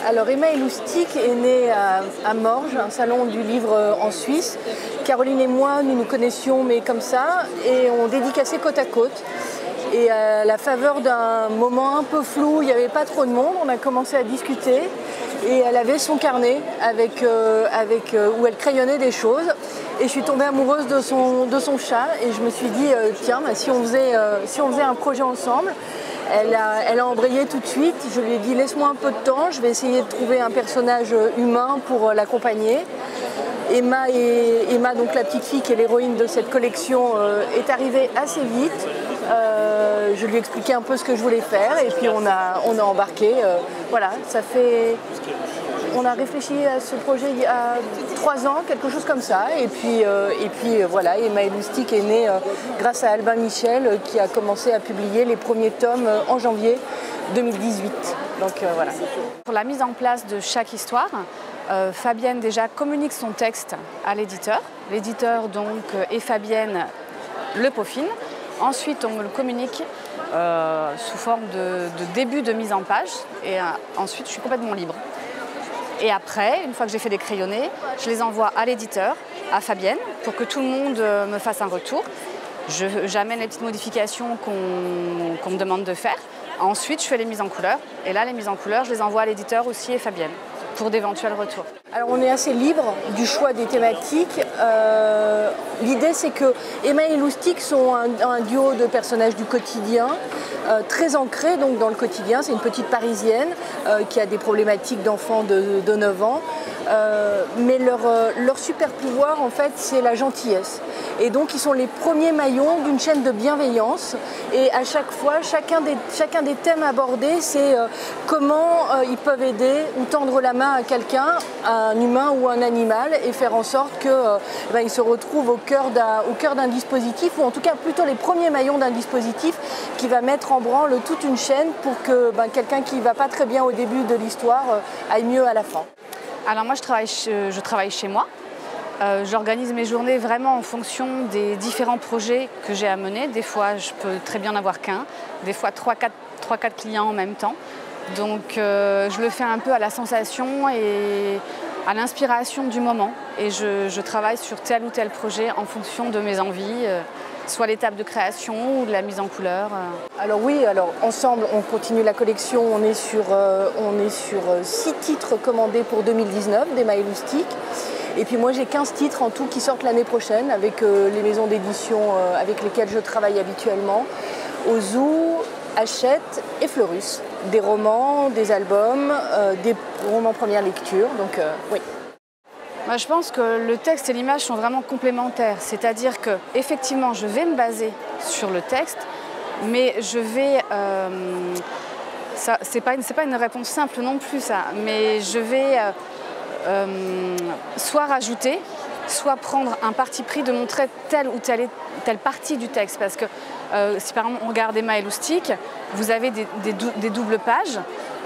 Alors Emma Eloustic est née à Morges, un salon du livre en Suisse. Caroline et moi, nous nous connaissions, mais comme ça, et on dédicaçait côte à côte. Et à la faveur d'un moment un peu flou, il n'y avait pas trop de monde, on a commencé à discuter. Et elle avait son carnet où elle crayonnait des choses. Et je suis tombée amoureuse de son chat et je me suis dit, tiens, si on faisait un projet ensemble. Elle a embrayé tout de suite. Je lui ai dit laisse-moi un peu de temps, je vais essayer de trouver un personnage humain pour l'accompagner. Emma, donc la petite fille qui est l'héroïne de cette collection, est arrivée assez vite. Je lui ai expliqué un peu ce que je voulais faire et puis on a embarqué. Voilà, on a réfléchi à ce projet il y a 3 ans, quelque chose comme ça. Et puis voilà, Emma Eloustic est née grâce à Albin Michel qui a commencé à publier les premiers tomes en janvier 2018. Donc voilà. Pour la mise en place de chaque histoire, Fabienne déjà communique son texte à l'éditeur. L'éditeur donc et Fabienne le peaufine. Ensuite, on me le communique sous forme de début de mise en page. Et ensuite, je suis complètement libre. Et après, une fois que j'ai fait des crayonnés, je les envoie à l'éditeur, à Fabienne, pour que tout le monde me fasse un retour. J'amène les petites modifications qu'on me demande de faire. Ensuite, je fais les mises en couleur. Et là, les mises en couleur, je les envoie à l'éditeur aussi et Fabienne, pour d'éventuels retours. Alors on est assez libre du choix des thématiques. L'idée c'est que Emma et Eloustic sont un duo de personnages du quotidien, très ancrés donc, dans le quotidien. C'est une petite Parisienne qui a des problématiques d'enfants de 9 ans. Mais leur super pouvoir en fait c'est la gentillesse. Et donc ils sont les premiers maillons d'une chaîne de bienveillance. Et à chaque fois, chacun des thèmes abordés, c'est comment ils peuvent aider ou tendre la main à quelqu'un, à un humain ou un animal, et faire en sorte qu'ils se retrouvent au cœur d'un dispositif, ou en tout cas plutôt les premiers maillons d'un dispositif qui va mettre en branle toute une chaîne pour que quelqu'un qui ne va pas très bien au début de l'histoire aille mieux à la fin. Alors moi je travaille chez moi. J'organise mes journées vraiment en fonction des différents projets que j'ai à mener. Des fois, je peux très bien n'avoir qu'un, des fois 3-4 clients en même temps. Donc je le fais un peu à la sensation et à l'inspiration du moment. Et je travaille sur tel ou tel projet en fonction de mes envies, soit l'étape de création ou de la mise en couleur. Alors oui, ensemble on continue la collection, on est sur 6 titres commandés pour 2019 d'Emma Eloustic. Et puis moi j'ai 15 titres en tout qui sortent l'année prochaine avec les maisons d'édition avec lesquelles je travaille habituellement. Ozu, Hachette et Fleurus. Des romans, des albums, des romans première lecture, donc oui. Moi, je pense que le texte et l'image sont vraiment complémentaires. C'est-à-dire que effectivement, je vais me baser sur le texte, mais je vais... c'est pas une réponse simple non plus, ça. Mais je vais soit rajouter, soit prendre un parti pris de montrer telle ou telle partie du texte. Parce que si par exemple on regarde Emma Eloustic, vous avez des doubles pages.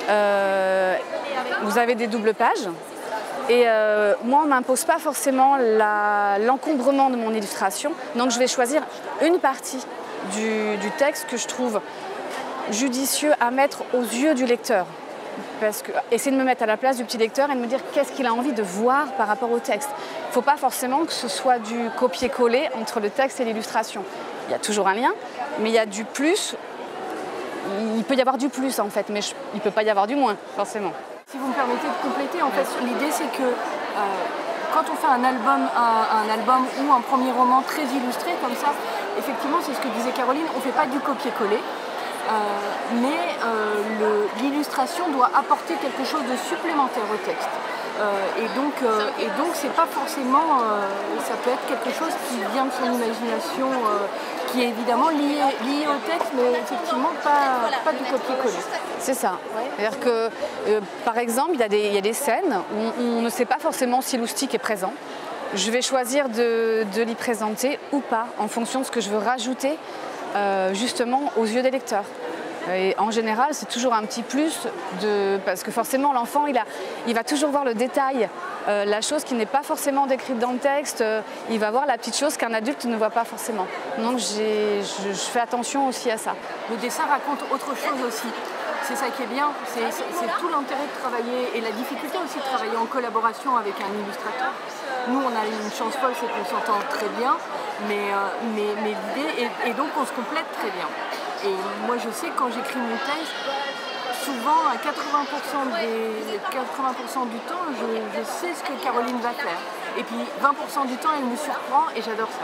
Et moi, on ne m'impose pas forcément l'encombrement de mon illustration. Donc je vais choisir une partie du texte que je trouve judicieux à mettre aux yeux du lecteur. Parce que, essayer de me mettre à la place du petit lecteur et de me dire qu'est-ce qu'il a envie de voir par rapport au texte. Il ne faut pas forcément que ce soit du copier-coller entre le texte et l'illustration. Il y a toujours un lien, mais il y a du plus. Il peut y avoir du plus en fait, mais il ne peut pas y avoir du moins, forcément. Si vous me permettez de compléter, en fait, l'idée c'est que quand on fait un album ou un premier roman très illustré comme ça, effectivement c'est ce que disait Caroline, on ne fait pas du copier-coller. Mais l'illustration doit apporter quelque chose de supplémentaire au texte. Et donc c'est pas forcément, ça peut être quelque chose qui vient de son imagination, qui est évidemment lié au texte, mais effectivement pas du copier-coller. C'est ça. Ouais. C'est-à-dire que, par exemple, il y a des scènes où on ne sait pas forcément si Eloustic est présent. Je vais choisir de l'y présenter ou pas, en fonction de ce que je veux rajouter justement aux yeux des lecteurs. Et en général, c'est toujours un petit plus, parce que forcément l'enfant, il va toujours voir le détail, la chose qui n'est pas forcément décrite dans le texte, il va voir la petite chose qu'un adulte ne voit pas forcément. Donc je fais attention aussi à ça. Le dessin raconte autre chose aussi. c'est ça qui est bien, c'est tout l'intérêt de travailler et la difficulté aussi de travailler en collaboration avec un illustrateur. Nous, on a une chance folle, c'est qu'on s'entend très bien, mais l'idée, et donc on se complète très bien. Et moi, je sais que quand j'écris mon texte, souvent à 80% du temps, je sais ce que Caroline va faire. Et puis 20% du temps, elle me surprend et j'adore ça.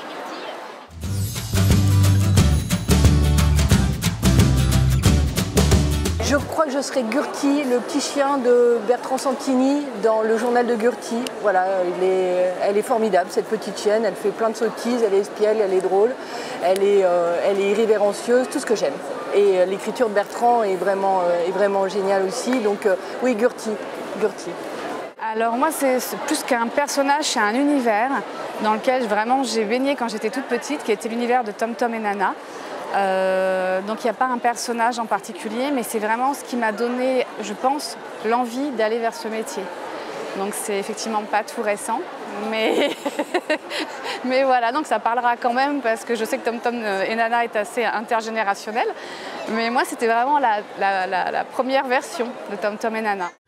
Je crois que je serai Gurti, le petit chien de Bertrand Santini dans le journal de Gurti. Voilà, elle est formidable, cette petite chienne. Elle fait plein de sottises, elle est espiègle, elle est drôle, elle est irrévérencieuse, tout ce que j'aime. Et l'écriture de Bertrand est vraiment géniale aussi. Donc oui, Gurti. Alors moi, c'est plus qu'un personnage, c'est un univers dans lequel vraiment j'ai baigné quand j'étais toute petite, qui était l'univers de Tom Tom et Nana. Donc il n'y a pas un personnage en particulier, mais c'est vraiment ce qui m'a donné, je pense, l'envie d'aller vers ce métier. Donc c'est effectivement pas tout récent, mais, mais voilà, donc ça parlera quand même parce que je sais que Tom Tom et Nana est assez intergénérationnel. Mais moi, c'était vraiment la première version de Tom Tom et Nana.